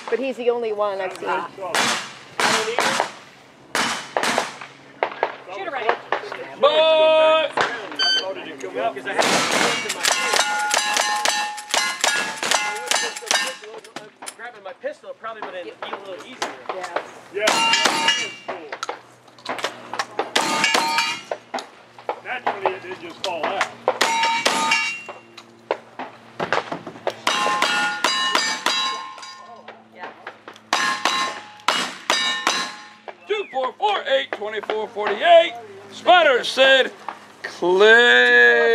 But he's the only one I've seen. Shoot it right. But grabbing my pistol probably would have been a little easier. Yeah. Naturally, it did just fall out. Yeah. 2448, 2448. Spider said clear.